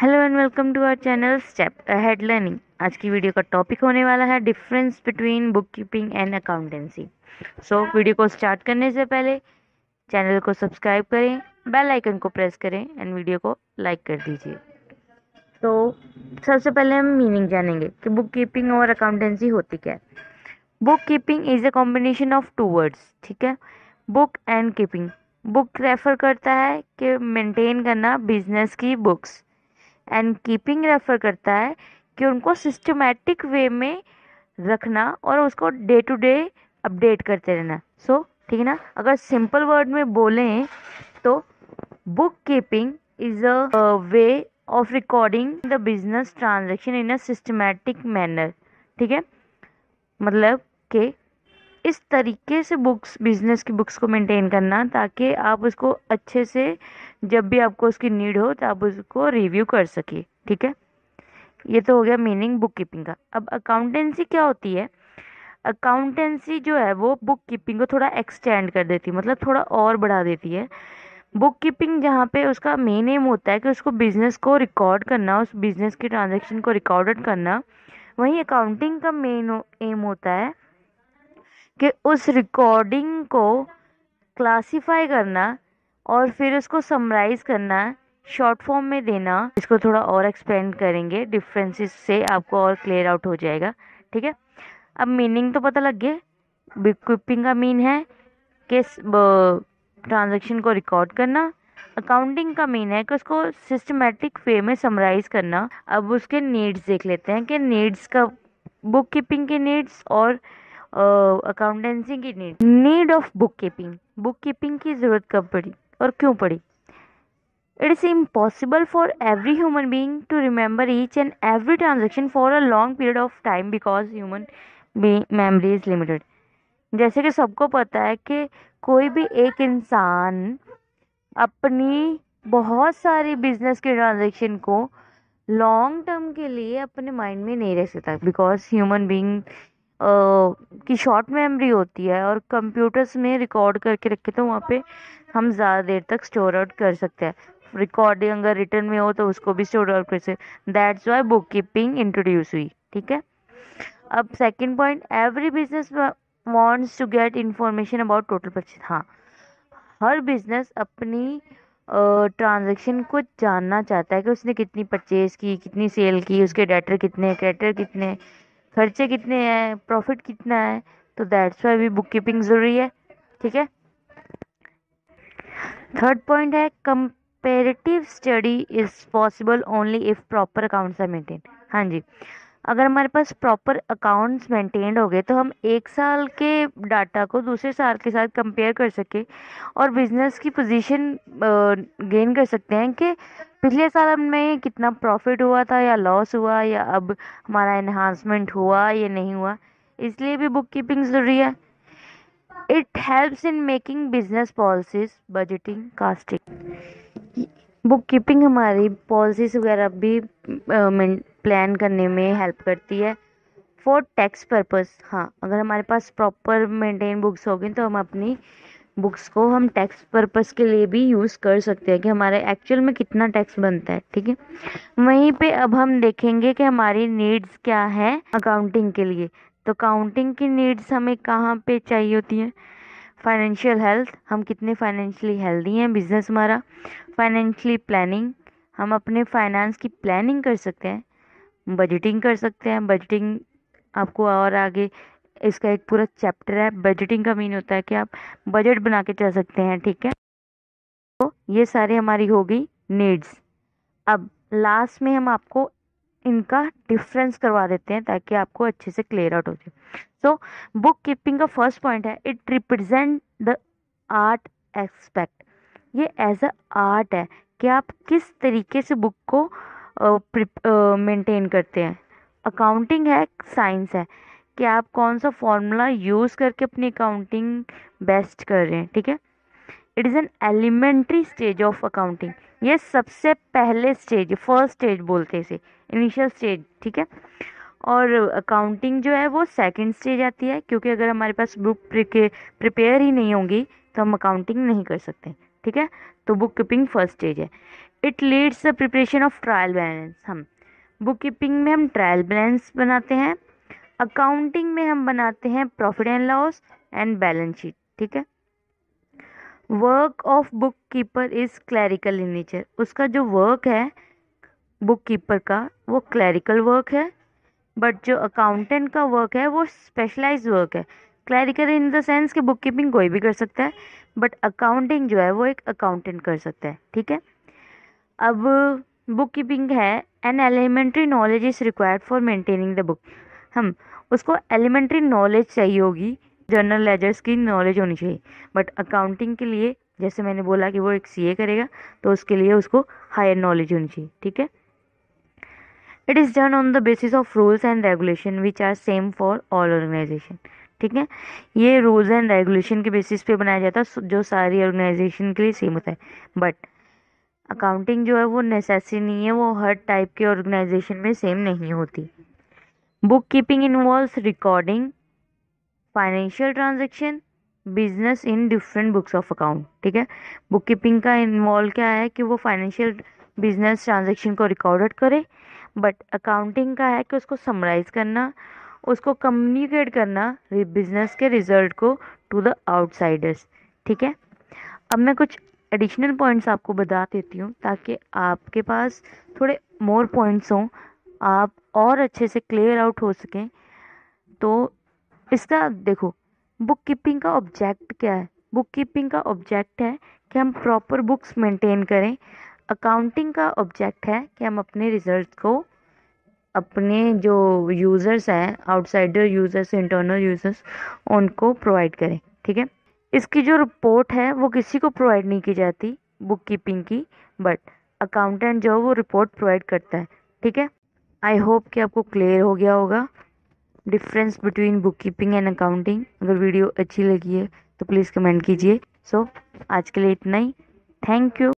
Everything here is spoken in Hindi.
Hello and welcome to our channel step ahead learning. आज की वीडियो का टॉपिक होने वाला है difference between book keeping and accountancy. Video को स्टार्ट करने से पहले चैनल को सब्सक्राइब करें, बेल आइकन को प्रेस करें एंड वीडियो को लाइक कर दीजिए। तो सबसे पहले हम मीनिंग जानेंगे कि बुक कीपिंग और अकाउंटेंसी होती क्या है। Book keeping is a combination of two words, ठीक है। Book and keeping. Book refer करता है कि मेंटेन करना बिजनेस की बुक्स, एंड कीपिंग रेफर करता है कि उनको सिस्टमैटिक वे में रखना और उसको डे टू डे अपडेट करते रहना। ठीक है ना। अगर सिंपल वर्ड में बोलें तो book keeping is a way of recording the business transaction in a systematic manner, ठीक है। मतलब कि इस तरीके से बुक्स, बिजनेस की बुक्स को मेंटेन करना ताकि आप उसको अच्छे से जब भी आपको उसकी नीड हो तो आप उसको रिव्यू कर सके, ठीक है। ये तो हो गया मीनिंग बुक कीपिंग का। अब अकाउंटेंसी क्या होती है। अकाउंटेंसी जो है वो बुक कीपिंग को थोड़ा एक्सटेंड कर देती है, मतलब थोड़ा और बढ़ा देती है। बुक कीपिंग जहाँ पे उसका मेन एम होता है कि उसको बिजनेस को रिकॉर्ड करना, उस बिजनेस की ट्रांजेक्शन को रिकॉर्डेड करना, वहीं अकाउंटिंग का मेन एम होता है कि उस रिकॉर्डिंग को क्लासिफाई करना और फिर उसको समराइज करना, शॉर्ट फॉर्म में देना। इसको थोड़ा और एक्सपेंड करेंगे, डिफरेंसेस से आपको और क्लियर आउट हो जाएगा, ठीक है। अब मीनिंग तो पता लग गया। बुक कीपिंग का मीन है कि ट्रांजैक्शन को रिकॉर्ड करना। अकाउंटिंग का मीन है कि उसको सिस्टमेटिक वे में समराइज करना। अब उसके नीड्स देख लेते हैं कि नीड्स का, बुक कीपिंग के नीड्स और अकाउंटेंसी की need of book keeping. Book keeping की ज़रूरत कब पड़ी और क्यों पड़ी। It is impossible for every human being to remember each and every transaction for a long period of time because human memory is limited. जैसे कि सबको पता है कि कोई भी एक इंसान अपनी बहुत सारी बिजनेस के ट्रांजेक्शन को लॉन्ग टर्म के लिए अपने माइंड में नहीं रख सकता, बिकॉज ह्यूमन बीइंग की शॉर्ट मेमोरी होती है और कंप्यूटर्स में रिकॉर्ड करके रखे तो वहाँ पे हम ज़्यादा देर तक स्टोर आउट कर सकते हैं। रिकॉर्डिंग अगर रिटर्न में हो तो उसको भी स्टोर आउट कर सकते। That's why book keeping introduce हुई, ठीक है। अब second point, every business wants to get information about total purchase. हाँ, हर बिजनेस अपनी ट्रांजैक्शन को जानना चाहता है कि उसने कितनी परचेज की, कितनी सेल की, उसके डेटर कितने, क्रेडिटर कितने, खर्चे कितने हैं, प्रॉफिट कितना है। तो दैट्स वाई भी बुक कीपिंग ज़रूरी है, ठीक है। थर्ड पॉइंट है comparative study is possible only if proper accounts are maintain. हाँ जी, अगर हमारे पास प्रॉपर अकाउंट्स मेंटेन्ड हो गए तो हम एक साल के डाटा को दूसरे साल के साथ कंपेयर कर सके और बिजनेस की पोजीशन गेन कर सकते हैं कि पिछले साल हमें कितना प्रॉफिट हुआ था या लॉस हुआ, या अब हमारा एनहांसमेंट हुआ या नहीं हुआ। इसलिए भी बुक कीपिंग ज़रूरी है। It helps in making business policies, budgeting, costing. Book keeping हमारी पॉलिसीज वगैरह भी प्लान करने में हेल्प करती है। फॉर टैक्स पर्पस, हाँ, अगर हमारे पास प्रॉपर मेंटेन बुक्स होगी तो हम अपनी बुक्स को हम टैक्स पर्पस के लिए भी यूज़ कर सकते हैं कि हमारे एक्चुअल में कितना टैक्स बनता है, ठीक है। वहीं पे अब हम देखेंगे कि हमारी नीड्स क्या है अकाउंटिंग के लिए। तो अकाउंटिंग की नीड्स हमें कहाँ पे चाहिए होती है। फाइनेंशियल हेल्थ, हम कितने फाइनेंशियली हेल्दी हैं, बिजनेस हमारा। फाइनेंशियली प्लानिंग, हम अपने फाइनेंस की प्लानिंग कर सकते हैं। बजटिंग कर सकते हैं। बजटिंग आपको और आगे इसका एक पूरा चैप्टर है। बजटिंग का मीन होता है कि आप बजट बना के चल सकते हैं, ठीक है। तो ये सारी हमारी हो गई नीड्स। अब लास्ट में हम आपको इनका डिफरेंस करवा देते हैं ताकि आपको अच्छे से क्लियर आउट हो जाए। सो बुक कीपिंग का फर्स्ट पॉइंट है, it represent the art aspect. ये एज अ आर्ट है कि आप किस तरीके से बुक को मेंटेन करते हैं। अकाउंटिंग है, साइंस है कि आप कौन सा फॉर्मूला यूज़ करके अपनी अकाउंटिंग बेस्ट कर रहे हैं, ठीक है। It is an elementary stage of accounting. ये सबसे पहले स्टेज, फर्स्ट स्टेज बोलते हैं इसे, इनिशियल स्टेज, ठीक है। और अकाउंटिंग जो है वो सेकंड स्टेज आती है, क्योंकि अगर हमारे पास बुक प्रिपेयर ही नहीं होंगी तो हम अकाउंटिंग नहीं कर सकते, ठीक है। तो बुक कीपिंग फर्स्ट स्टेज है। It leads the preparation of trial balance. हम बुक कीपिंग में हम ट्रायल बैलेंस बनाते हैं, अकाउंटिंग में हम बनाते हैं profit and loss and balance sheet. ठीक है। Work of book keeper is clerical in nature. उसका जो वर्क है बुक कीपर का वो क्लैरिकल वर्क है, बट जो अकाउंटेंट का वर्क है वो स्पेशलाइज्ड वर्क है। क्लैरिकल इन द सेंस कि बुक कीपिंग कोई भी कर सकता है, बट अकाउंटिंग जो है वो एक अकाउंटेंट कर सकता है। ठीक है। अब बुक कीपिंग है, an elementary knowledge is required for maintaining the book. हम उसको एलिमेंट्री नॉलेज चाहिए होगी, जर्नल लेजर्स की नॉलेज होनी चाहिए, बट अकाउंटिंग के लिए जैसे मैंने बोला कि वो एक सीए करेगा तो उसके लिए उसको हायर नॉलेज होनी चाहिए। ठीक है। It is done on the basis of rules and regulation which are same for all organisation. ठीक है। ये रूल्स एंड रेगुलेशन के बेसिस पे बनाया जाता है जो सारी ऑर्गेनाइजेशन के लिए सेम होता है, बट अकाउंटिंग जो है वो नेसेसरी नहीं है, वो हर टाइप के ऑर्गेनाइजेशन में सेम नहीं होती। Book keeping involves recording financial transaction business in different books of account. ठीक है। बुक कीपिंग का इन्वॉल्व क्या है कि वो फाइनेंशियल बिजनेस ट्रांजेक्शन को रिकॉर्डेड करे, बट अकाउंटिंग का है कि उसको समराइज करना, उसको कम्युनिकेट करना बिजनेस के रिजल्ट को टू द आउटसाइडर्स। ठीक है। अब मैं कुछ एडिशनल पॉइंट्स आपको बता देती हूँ ताकि आपके पास थोड़े मोर पॉइंट्स हों, आप और अच्छे से क्लियर आउट हो सकें। तो इसका देखो, बुक कीपिंग का ऑब्जेक्ट क्या है। बुक कीपिंग का ऑब्जेक्ट है कि हम प्रॉपर बुक्स मेंटेन करें। अकाउंटिंग का ऑब्जेक्ट है कि हम अपने रिजल्ट को अपने जो यूज़र्स हैं, आउटसाइडर यूज़र्स, इंटरनल यूज़र्स, उनको प्रोवाइड करें। ठीक है। इसकी जो रिपोर्ट है वो किसी को प्रोवाइड नहीं की जाती बुक कीपिंग की, बट अकाउंटेंट जो है वो रिपोर्ट प्रोवाइड करता है। ठीक है। आई होप कि आपको क्लियर हो गया होगा difference between book keeping and accounting. अगर वीडियो अच्छी लगी है तो प्लीज़ कमेंट कीजिए। सो आज के लिए इतना ही। Thank you.